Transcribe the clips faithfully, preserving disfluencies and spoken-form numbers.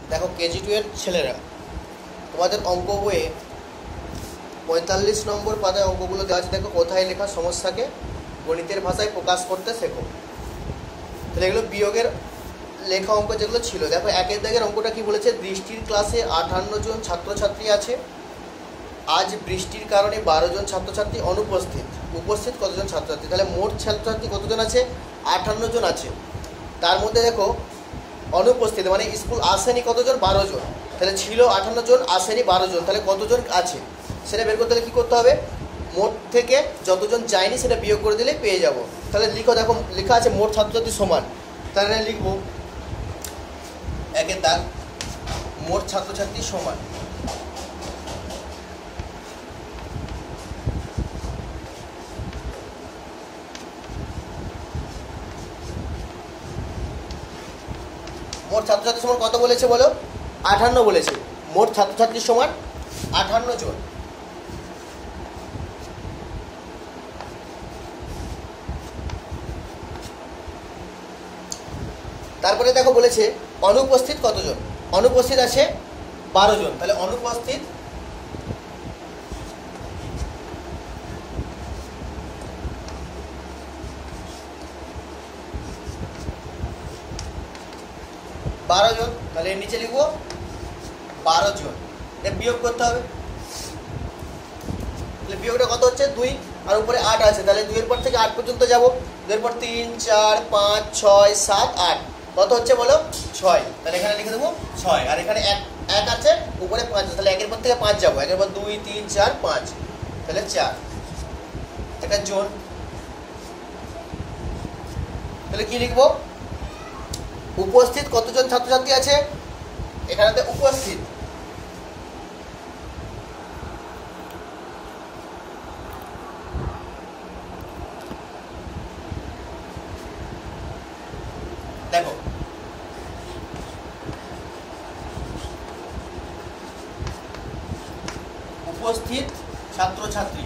দেখো KG two এর ছেলেরা, তোমাদের অঙ্ক বইয়ে পঁয়তাল্লিশ নম্বর পাতায় অঙ্কগুলো দেওয়া আছে। দেখো কোথায় লেখা সমস্যাকে গণিতের ভাষায় প্রকাশ করতে শেখো। তাহলে এগুলো বিয়োগের লেখা অঙ্ক যেগুলো ছিল। দেখো একের দাগের অঙ্কটা কি বলেছে, বৃষ্টির ক্লাসে আটান্ন জন ছাত্রছাত্রী আছে, আজ বৃষ্টির কারণে বারো জন ছাত্রছাত্রী অনুপস্থিত, উপস্থিত কতজন ছাত্রছাত্রী। তাহলে মোট ছাত্রছাত্রী কতজন আছে, আটান্ন জন আছে। তার মধ্যে দেখো অনুপস্থিত মানে স্কুল আসেনি কতজন, বারো জন। তাহলে ছিল আটান্ন জন, আসেনি বারো জন, তাহলে কতজন আছে সেটা বের করতে হলে কী করতে হবে, মোট থেকে যতজন যায়নি সেটা বিয়োগ করে দিলে পেয়ে যাব। তাহলে লিখো, দেখো লেখা আছে মোট ছাত্রছাত্রী সমান, তাহলে লিখবো একের দাগ মোট ছাত্রছাত্রী সমান মোট ছাত্রছাত্রী সমান কত বলেছে বলো, আটান্ন বলেছে। মোট ছাত্রছাত্রী সমান আটান্ন জন। তারপরে দেখো বলেছে অনুপস্থিত কতজন, অনুপস্থিত আছে বারো জন। তাহলে অনুপস্থিত বারো জন, তাহলে এর নিচে লিখবো বারো জন। এটা বিয়োগ করতে হবে। তাহলে বিয়োগটা কত হচ্ছে, দুই আর উপরে আট আছে, তাহলে দুইয়ের পর থেকে আট পর্যন্ত যাব। দুইয়ের পর তিন চার পাঁচ ছয় সাত আট, কত হচ্ছে বলো, ছয়। তাহলে এখানে লিখে দেবো ছয়, আর এখানে এক এক আছে, উপরে পাঁচ আছে, তাহলে একের পর থেকে পাঁচ যাবো। একের পর দুই তিন চার পাঁচ, তাহলে চার, এটা জন। তাহলে কি লিখবো, উপস্থিত কতজন ছাত্রছাত্রী আছে, এখানেতে উপস্থিত দেখো উপস্থিত ছাত্রছাত্রী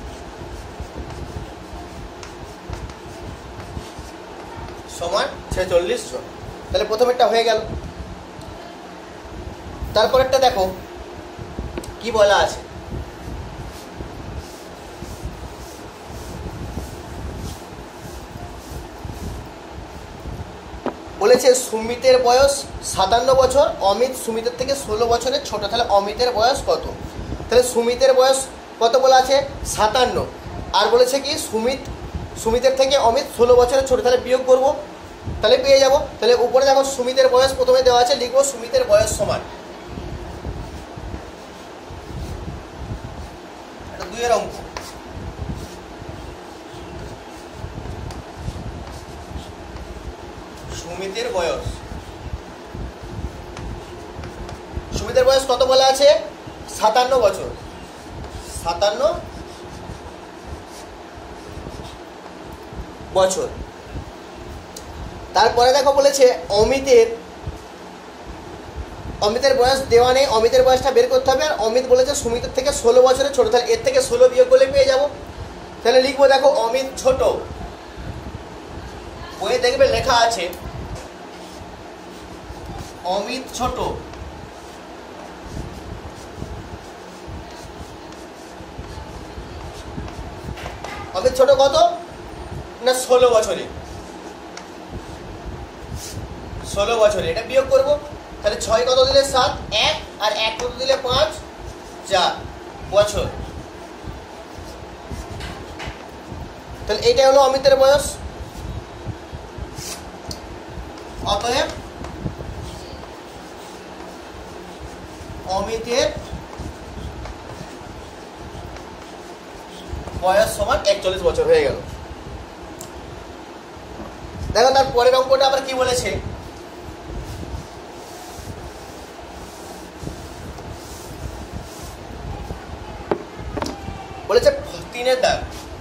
সমান ছেচল্লিশ জন। তাহলে প্রথমেরটা হয়ে গেল। তারপরেরটা দেখো কি বলা আছে, বলেছে সুমিতের বয়স সাতান্ন বছর, অমিত সুমিতের থেকে ষোলো বছরের ছোট। তাহলে অমিতের বয়স কত, তাহলে সুমিতের বয়স কত বলা আছে, সাতান্ন। আর বলেছে কি সুমিত সুমিতের থেকে অমিত ষোলো বছরের ছোট, তাহলে বিয়োগ করবো, তাহলে পেয়ে যাব। তাহলে উপরে দেখো সুমিতের বয়স প্রথমে দেওয়া আছে, লিখবো সুমিতের বয়স সমান দুইয়ের অঙ্ক। সুমিতের বয়স সুমিতের বয়স কত বলা আছে, সাতান্ন বছর, সাতান্ন বছর। তারপরে দেখো বলেছে অমিতের অমিতের বয়স দেওয়া নেই, অমিতের বয়সটা বের করতে হবে। আর অমিত বলেছে সুমিতের থেকে ষোলো বছরের ছোট, তাহলে এর থেকে ষোলো বিয়োগ করলে পেয়ে যাব। তাহলে লিখবো দেখো অমিত ছোট, বইয়ে দেখবে লেখা আছে অমিত ছোট, অমিত ছোট কত না ষোলো বছরে, ষোলো বছরে। এটা বিয়োগ করবো, তাহলে ছয় কত দিলে সাত, এক আর এক কত দিলে পাঁচ, চার বছর। তাহলে এইটাই হলো অমিতের বয়স। অতএব অমিতের বয়স সমান একচল্লিশ বছর হয়ে গেল। দেখো তার পরের অঙ্কটা আবার কি বলেছে, বলেছে তিনের দাগ,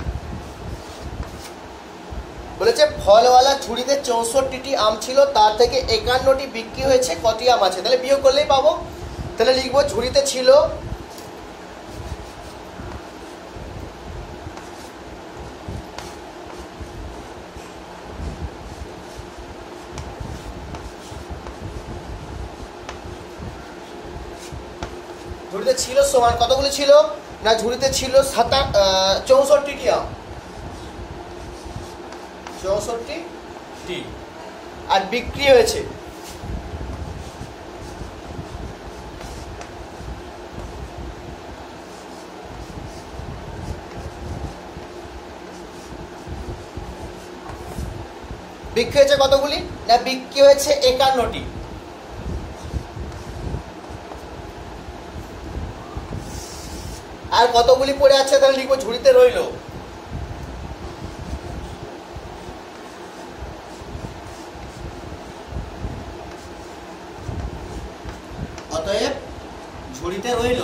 বলেছে ফলওয়ালা ঝুড়িতে চৌষট্টিটি আম ছিল, তার থেকে একান্নটি বিক্রি হয়েছে, কটি আম আছে। তাহলে বিয়োগ করলেই পাবো। তাহলে লিখবো ঝুড়িতে ছিল ঝুড়িতে ছিল সমান কতগুলি ছিল না ঝুড়িতে ছিল সাতা চৌষট্টিটি আম, চৌষট্টি টি, আর বিক্রি হয়েছে বিক্রি হয়েছে কতগুলি না বিক্রি হয়েছে একান্নটি। আর কতগুলি পড়ে আছে তাহলে লিখবো ঝুড়িতে রইল। অতএব ঝুড়িতে রইল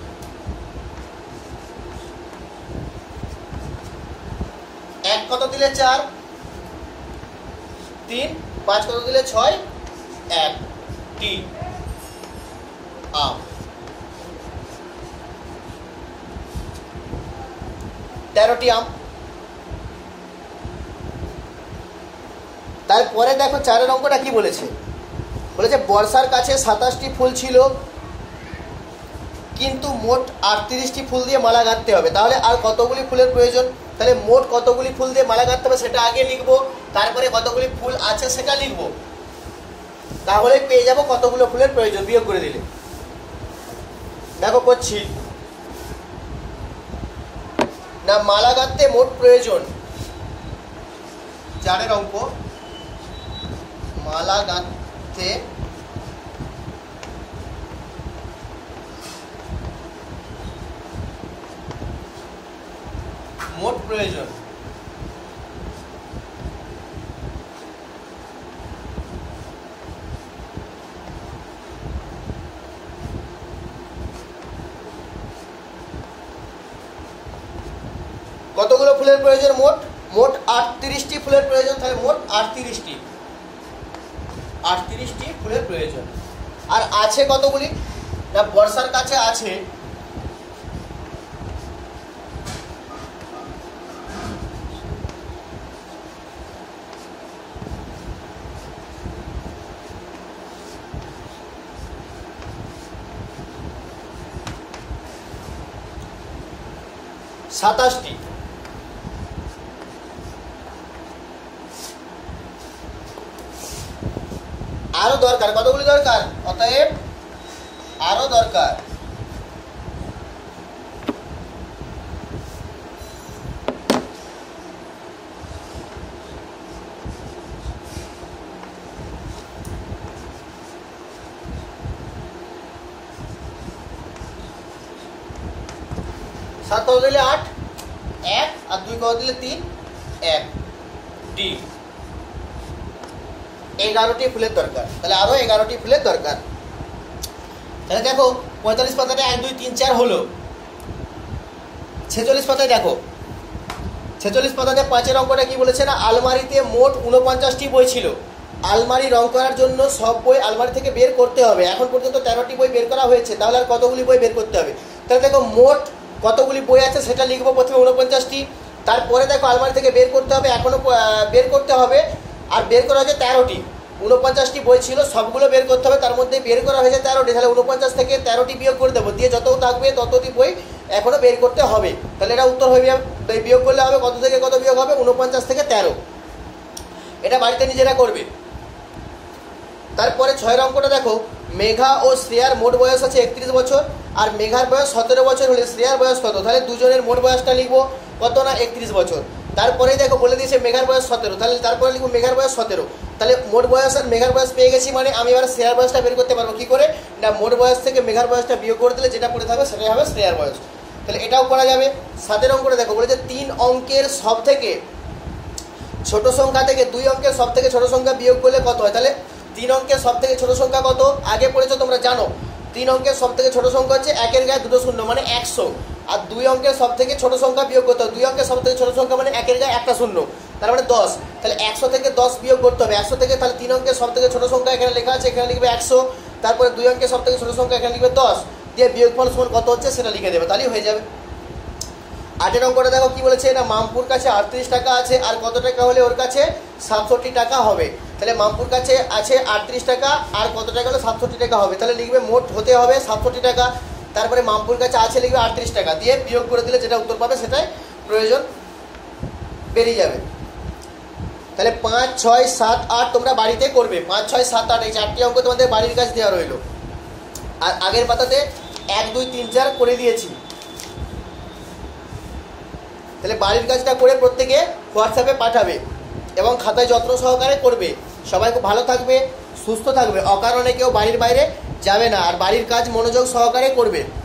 এক কত দিলে চার, তিন, পাঁচ কত দিলে ছয়, এক টি আম। তেরোটি আম। তারপরে দেখো চারের অঙ্কটা কি বলেছে, বলেছে বর্ষার কাছে সাতাশটি ফুল ছিল কিন্তু মোট আটত্রিশটি ফুল দিয়ে মালা গাঁথতে হবে, তাহলে আর কতগুলি ফুলের প্রয়োজন, তাহলে মোট কতগুলি ফুল দিয়ে মালা গাঁথতে হবে সেটা আগে লিখবো, তারপরে কতগুলি ফুল আছে সেটা লিখবো, তাহলে পেয়ে যাবো কতগুলো ফুলের প্রয়োজন বিয়োগ করে দিলে। দেখো করছি না মালা গাঁথতে মোট প্রয়োজন, চারের অঙ্ক মালা গাঁথতে মোট প্রয়োজন কতগুলো ফুলের প্রয়োজন মোট মোট আটত্রিশটি ফুলের প্রয়োজন, তাহলে মোট আটত্রিশটি আটত্রিশটি ফুলের প্রয়োজন। আর আছে কতগুলি না বর্ষার কাছে আছে সাতাশটি। আরো দরকার কতগুলি দরকার, অতএব আরো দরকার সাত কত দিলে আট, এক, আর দুই কত দিলে তিন, এক ডি এগারোটি ফুলের দরকার, তাহলে আরো এগারোটি ফুলের দরকার। তাহলে দেখো পঁয়তাল্লিশ পাতাটা এক দুই তিন চার হলো। ছেচল্লিশ পাতায় দেখো, ছেচল্লিশ পাতাতে পাঁচের অঙ্কটা কি বলেছে না আলমারিতে মোট উনপঞ্চাশটি বই ছিল, আলমারি রং করার জন্য সব বই আলমারি থেকে বের করতে হবে, এখন পর্যন্ত তেরোটি বই বের করা হয়েছে, তাহলে আর কতগুলি বই বের করতে হবে, তাহলে দেখো মোট কতগুলি বই আছে সেটা লিখবো, প্রথমে উনপঞ্চাশটি, তারপরে দেখো আলমারি থেকে বের করতে হবে, এখনো বের করতে হবে, আর বের করা হয়েছে তেরোটি, উনপঞ্চাশটি বই ছিল সবগুলো বের করতে হবে, তার মধ্যে বের করা হয়েছে তেরোটি, তাহলে উনপঞ্চাশ থেকে তেরোটি বিয়োগ করে দেবো, দিয়ে যত থাকবে ততটি বই এখনো বের করতে হবে, তাহলে এটা উত্তর হয়ে বিয়োগ করলে হবে কত থেকে কত বিয়োগ হবে উনপঞ্চাশ থেকে তেরো। এটা বাড়িতে নিজেরা করবে। তারপরে ছয়ের অঙ্কটা দেখো মেঘা ও শ্রেয়ার মোট বয়স আছে একত্রিশ বছর, আর মেঘার বয়স সতেরো বছর হলে শ্রেয়ার বয়স কত, তাহলে দুজনের মোট বয়সটা লিখবো কত না একত্রিশ বছর। তারপরেই দেখো বলে দিয়েছে মেঘার বয়স সতেরো, তাহলে তারপরে লিখবো মেঘার বয়স সতেরো, তাহলে মোট বয়স আর মেঘার বয়স পেয়ে গেছি, মানে আমি এবার শ্রেয়ার বয়সটা বের করতে পারবো কি করে না মোট বয়স থেকে মেঘার বয়সটা বিয়োগ করে দিলে যেটা পড়ে থাকবে সেটাই হবে শ্রেয়ার বয়স, তাহলে এটাও করা যাবে। সাতের অঙ্কটা দেখো বলেছে তিন অঙ্কের সব থেকে ছোট সংখ্যা থেকে দুই অঙ্কের সব থেকে ছোট সংখ্যা বিয়োগ করলে কত হয়, তাহলে তিন অঙ্কের সব থেকে ছোট সংখ্যা কত আগে পড়েছো তোমরা জানো, তিন অঙ্কের সব থেকে ছোট সংখ্যা হচ্ছে একের গায়ে দুটো শূন্য মানে একশো, আর দুই অঙ্কের সব থেকে ছোট সংখ্যা বিয়োগ করতে হবে, দুই অঙ্কের সব থেকে ছোট সংখ্যা মানে একের গায়ে একটা শূন্য তার মানে দশ, তাহলে একশো থেকে দশ বিয়োগ করতে হবে, একশো থেকে তাহলে তিন অঙ্কের সব থেকে ছোট সংখ্যা এখানে লেখা আছে, এখানে লিখবে একশো, তারপরে দুই অঙ্কের সব থেকে ছোট সংখ্যা এখানে লিখবে দশ, দিয়ে বিয়োগফল সমান কত হচ্ছে সেটা লিখে দেবে, তাহলেই হয়ে যাবে। আটের অঙ্কটা দেখো কি বলেছে না মামপুর কাছে আটত্রিশ টাকা আছে, আর কত টাকা হলে ওর কাছে সাতষট্টি টাকা হবে, তাহলে মামপুর কাছে আছে আটত্রিশ টাকা আর কত টাকা হলে সাতষট্টি টাকা হবে, তাহলে লিখবে মোট হতে হবে সাতষট্টি টাকা, তারপরে মামপুর কাছে আছে লিখবে আটত্রিশ টাকা, দিয়ে বিয়োগ করে দিলে যেটা উত্তর পাবে সেটাই প্রয়োজন বেরিয়ে যাবে। তাহলে পাঁচ ছয় সাত আট তোমরা বাড়িতে করবে, পাঁচ ছয় সাত আট এই চারটি অঙ্ক তোমাদের বাড়ির কাজ দেওয়া রইল। আর আগের পাতাতে এক দুই তিন চার করে দিয়েছি। তাহলে বাড়ির কাজটা করে প্রত্যেকে হোয়াটসঅ্যাপে পাঠাবে এবং খাতায় যত্ন সহকারে করবে। সবাই খুব ভালো থাকবে, সুস্থ থাকবে, অকারণে কেউ বাড়ির বাইরে যাবে না, আর বাড়ির কাজ মনোযোগ সহকারে করবে।